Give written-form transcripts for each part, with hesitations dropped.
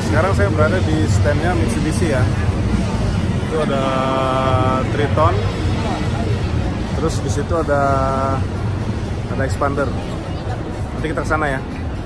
Sekarang saya berada di standnya Mitsubishi ya. Itu ada Triton. Terus di situ ada Expander. Nanti kita ke sana ya.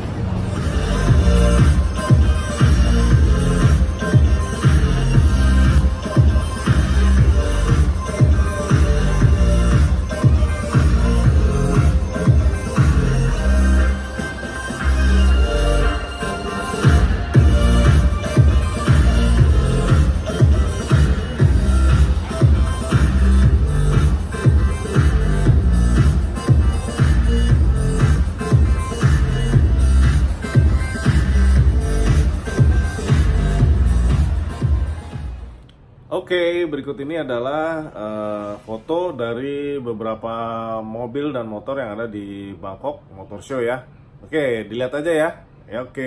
Oke, berikut ini adalah foto dari beberapa mobil dan motor yang ada di Bangkok Motor Show ya. Oke, dilihat aja ya. Ya oke.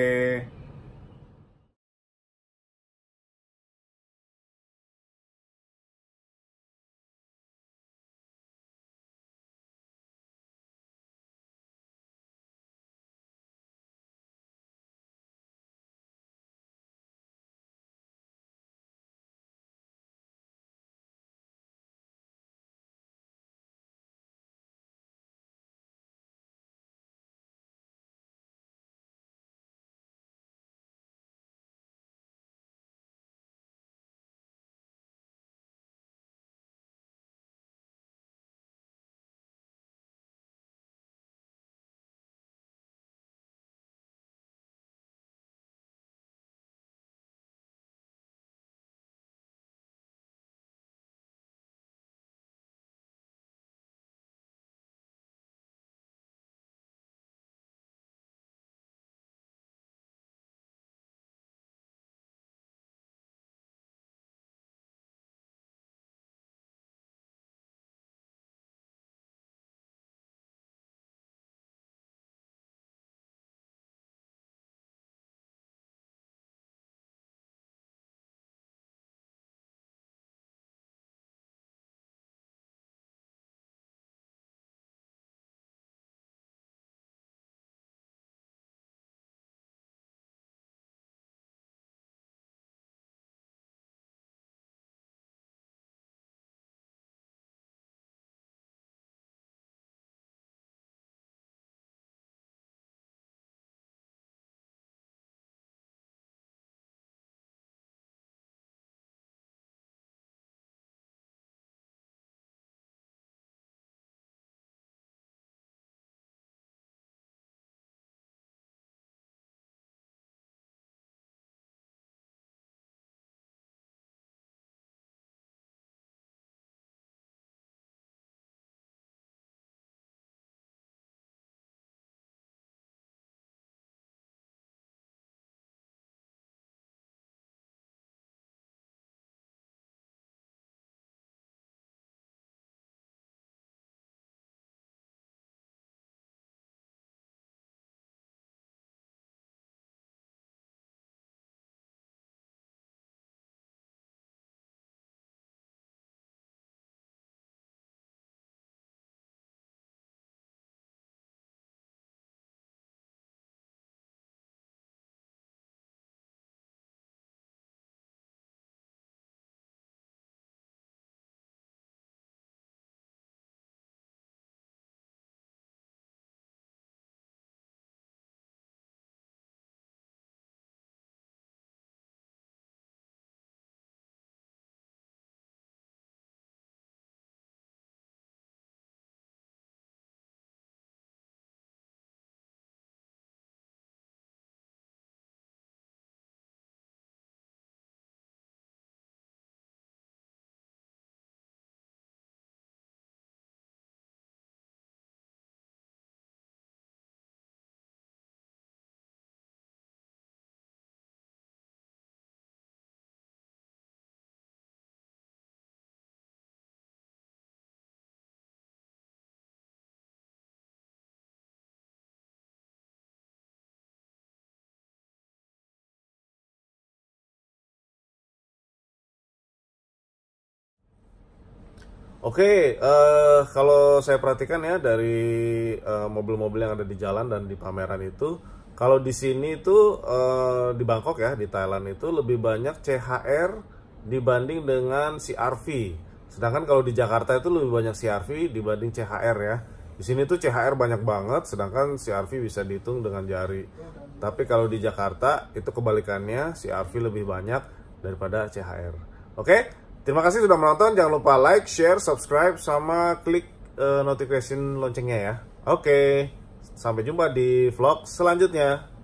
Oke, kalau saya perhatikan ya dari mobil-mobil yang ada di jalan dan di pameran itu Kalau di sini tuh di Bangkok ya, di Thailand itu lebih banyak CHR dibanding dengan CRV. Sedangkan kalau di Jakarta itu lebih banyak CRV dibanding CHR ya. Di sini tuh CHR banyak banget, sedangkan CRV bisa dihitung dengan jari. Tapi kalau di Jakarta itu kebalikannya, CRV lebih banyak daripada CHR. Oke, terima kasih sudah menonton. Jangan lupa like, share, subscribe, sama klik notification loncengnya ya. Oke, sampai jumpa di vlog selanjutnya.